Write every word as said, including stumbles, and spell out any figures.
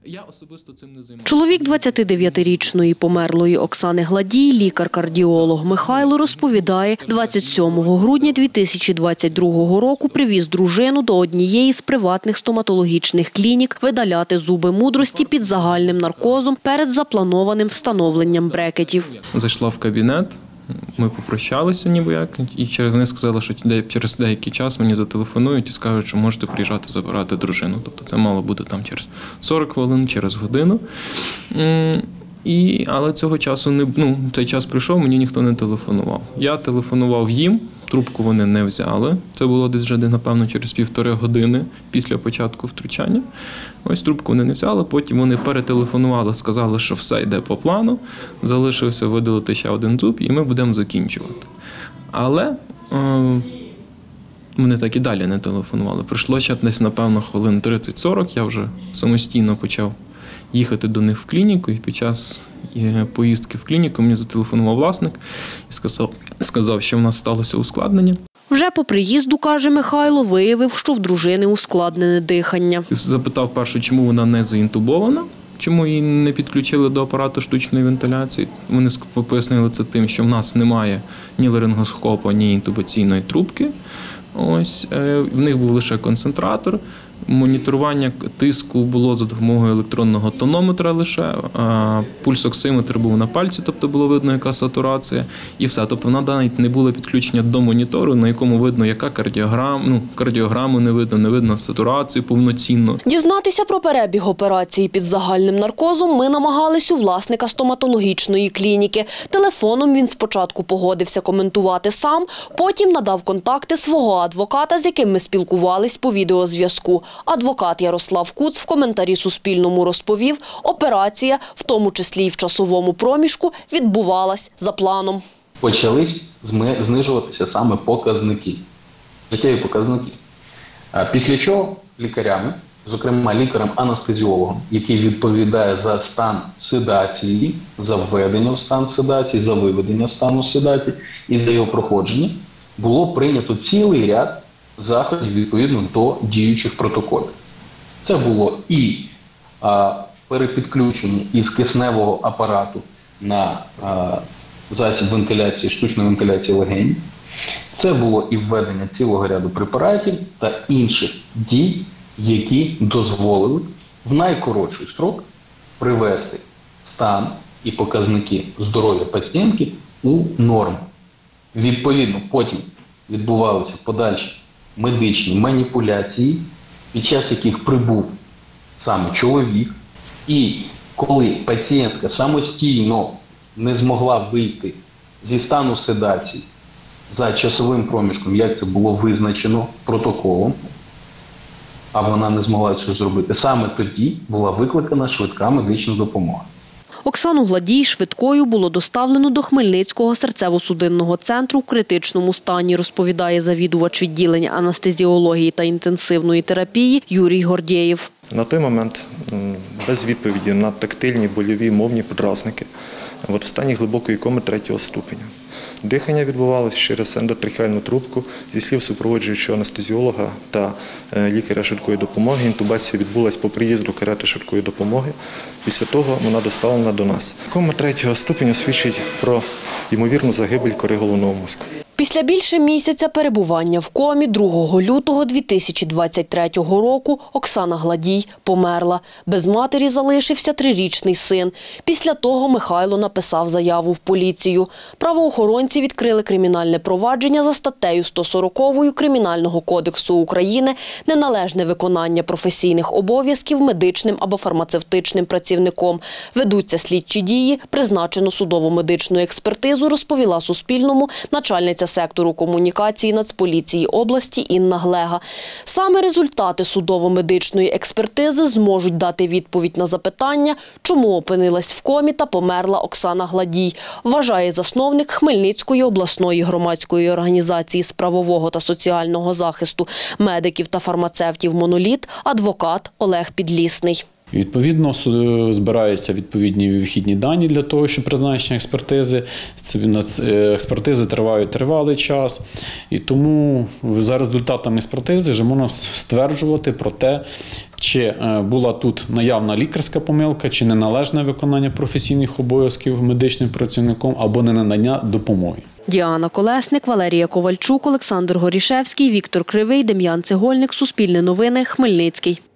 Я особисто цим не займаюся. Чоловік двадцятидев'ятирічної померлої Оксани Гладій, лікар-кардіолог Михайло, розповідає, двадцять сьомого грудня дві тисячі двадцять другого року привіз дружину до однієї з приватних стоматологічних клінік видаляти зуби мудрості під загальним наркозом перед запланованим встановленням брекетів. Зайшла в кабінет. Ми попрощалися ніби як, і через вони сказали, що через деякий час мені зателефонують і скажуть, що можете приїжджати забирати дружину. Тобто це мало бути там через сорок хвилин, через годину. І, але цього часу не, ну, цей час прийшов, мені ніхто не телефонував. Я телефонував їм, трубку вони не взяли. Це було десь вже, напевно, через півтори години після початку втручання. Ось трубку вони не взяли, потім вони перетелефонували, сказали, що все йде по плану, залишився видалити ще один зуб і ми будемо закінчувати. Але е, вони так і далі не телефонували. Прийшло ще десь, напевно, хвилин тридцять-сорок, я вже самостійно почав їхати до них в клініку, і під час поїздки в клініку мені зателефонував власник і сказав, сказав, що в нас сталося ускладнення. Вже по приїзду, каже Михайло, виявив, що в дружини ускладнене дихання. Запитав перше, чому вона не заінтубована, чому її не підключили до апарату штучної вентиляції. Вони пояснили це тим, що в нас немає ні ларингоскопа, ні інтубаційної трубки. Ось, в них був лише концентратор. Моніторування тиску було за допомогою електронного тонометра лише, пульсоксиметр був на пальці, тобто було видно, яка сатурація, і все. Тобто вона навіть не було підключення до монітору, на якому видно, яка кардіограма, ну, кардіограму не видно, не видно сатурацію повноцінно. Дізнатися про перебіг операції під загальним наркозом ми намагались у власника стоматологічної клініки. Телефоном він спочатку погодився коментувати сам, потім надав контакти свого адвоката, з яким ми спілкувались по відеозв'язку. Адвокат Ярослав Куц в коментарі Суспільному розповів, операція, в тому числі і в часовому проміжку, відбувалась за планом. Почали знижуватися саме показники, життєві показники. Після чого лікарями, зокрема лікарем-анестезіологом, який відповідає за стан седації, за введення в стан седації, за виведення стану седації і за його проходження, було прийнято цілий ряд заходів відповідно до діючих протоколів. Це було і а, перепідключення із кисневого апарату на а, засіб вентиляції, штучної вентиляції легенів. Це було і введення цілого ряду препаратів та інших дій, які дозволили в найкоротший строк привести стан і показники здоров'я пацієнтки у норму. Відповідно, потім відбувалися подальші медичні маніпуляції, під час яких прибув саме чоловік. І коли пацієнтка самостійно не змогла вийти зі стану седації за часовим проміжком, як це було визначено протоколом, а вона не змогла це зробити, саме тоді була викликана швидка медична допомога. Оксану Гладій швидкою було доставлено до Хмельницького серцево-судинного центру в критичному стані, розповідає завідувач відділення анестезіології та інтенсивної терапії Юрій Гордєєв. На той момент без відповіді на тактильні, больові, мовні подразники в стані глибокої коми третього ступеня. Дихання відбувалося через ендотрахеальну трубку. Зі слів супроводжуючого анестезіолога та лікаря швидкої допомоги, інтубація відбулася по приїзду карети швидкої допомоги. Після того вона доставлена до нас. Кома третього ступеня свідчить про ймовірну загибель кори головного мозку. Після більше місяця перебування в комі другого лютого дві тисячі двадцять третього року Оксана Гладій померла. Без матері залишився трирічний син. Після того Михайло написав заяву в поліцію. Правоохоронці відкрили кримінальне провадження за статтею сто сорок Кримінального кодексу України «Неналежне виконання професійних обов'язків медичним або фармацевтичним працівником». Ведуться слідчі дії, призначено судово-медичну експертизу, розповіла Суспільному начальниця сектору комунікації Нацполіції області Інна Глега. Саме результати судово-медичної експертизи зможуть дати відповідь на запитання, чому опинилась в комі та померла Оксана Гладій, вважає засновник Хмельницької обласної громадської організації з правового та соціального захисту медиків та фармацевтів «Моноліт» адвокат Олег Підлісний. Відповідно, збираються відповідні вихідні дані для того, щоб призначення експертизи. Це експертизи тривають тривалий час. І тому за результатами експертизи вже можна стверджувати про те, чи була тут наявна лікарська помилка, чи неналежне виконання професійних обов'язків медичним працівником або ненадання допомоги. Діана Колесник, Валерія Ковальчук, Олександр Горішевський, Віктор Кривий, Дем'ян Цегольник. Суспільне новини. Хмельницький.